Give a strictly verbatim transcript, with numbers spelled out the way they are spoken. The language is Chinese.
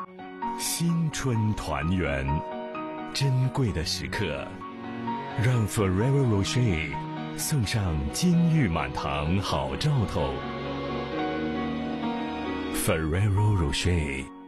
新春团圆，珍贵的时刻，让 Ferrero Rocher 送上金玉满堂好兆头。Ferrero Rocher。